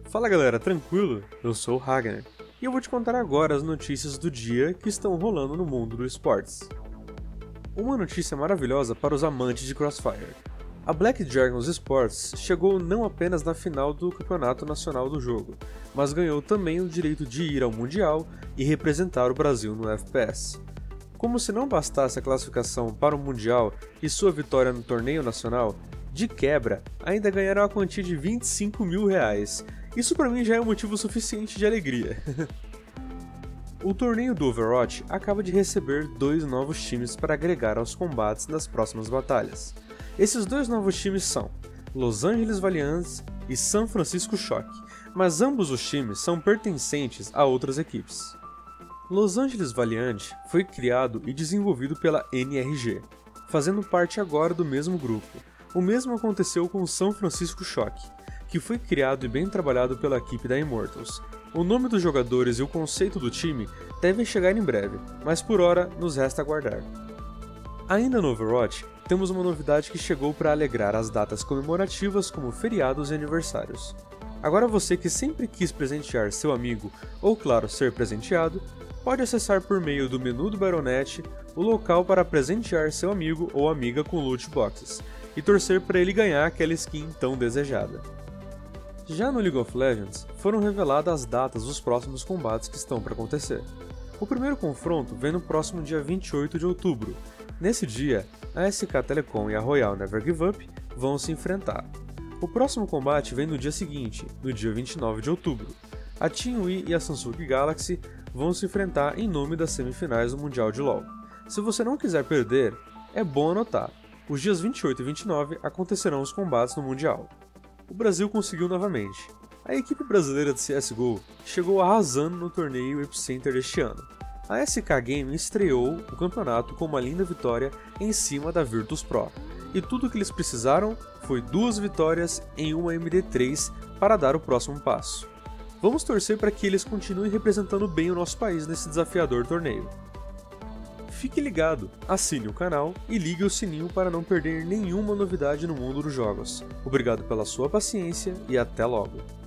Fala galera, tranquilo? Eu sou o Ragnar e eu vou te contar agora as notícias do dia que estão rolando no mundo do esportes. Uma notícia maravilhosa para os amantes de Crossfire. A Black Dragons Esports chegou não apenas na final do campeonato nacional do jogo, mas ganhou também o direito de ir ao Mundial e representar o Brasil no FPS. Como se não bastasse a classificação para o Mundial e sua vitória no torneio nacional, de quebra, ainda ganharam a quantia de R$25 mil. Isso pra mim já é um motivo suficiente de alegria. O torneio do Overwatch acaba de receber 2 novos times para agregar aos combates nas próximas batalhas. Esses 2 novos times são Los Angeles Valiants e San Francisco Shock, mas ambos os times são pertencentes a outras equipes. Los Angeles Valiant foi criado e desenvolvido pela NRG, fazendo parte agora do mesmo grupo. O mesmo aconteceu com o San Francisco Shock, que foi criado e bem trabalhado pela equipe da Immortals. O nome dos jogadores e o conceito do time devem chegar em breve, mas por hora nos resta aguardar. Ainda no Overwatch, temos uma novidade que chegou para alegrar as datas comemorativas como feriados e aniversários. Agora você que sempre quis presentear seu amigo, ou claro, ser presenteado, pode acessar por meio do menu do Battle.net o local para presentear seu amigo ou amiga com loot boxes, e torcer para ele ganhar aquela skin tão desejada. Já no League of Legends, foram reveladas as datas dos próximos combates que estão para acontecer. O primeiro confronto vem no próximo dia 28 de outubro. Nesse dia, a SK Telecom e a Royal Never Give Up vão se enfrentar. O próximo combate vem no dia seguinte, no dia 29 de outubro. A Team Wii e a Samsung Galaxy vão se enfrentar em nome das semifinais do Mundial de LoL. Se você não quiser perder, é bom anotar. Os dias 28 e 29 acontecerão os combates no Mundial. O Brasil conseguiu novamente. A equipe brasileira de CSGO chegou arrasando no torneio Epicenter deste ano. A SK Game estreou o campeonato com uma linda vitória em cima da Virtus Pro. E tudo o que eles precisaram foi 2 vitórias em uma MD3 para dar o próximo passo. Vamos torcer para que eles continuem representando bem o nosso país nesse desafiador torneio. Fique ligado, assine o canal e ligue o sininho para não perder nenhuma novidade no mundo dos jogos. Obrigado pela sua paciência e até logo!